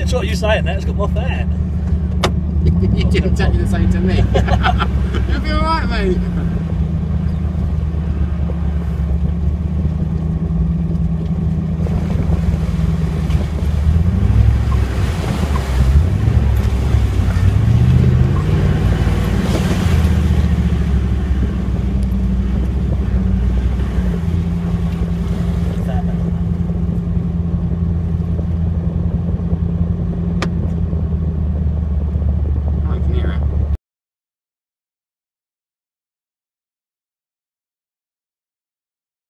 It's what you saying that, it's got more fat. You did exactly the same to me. You'll be alright, mate.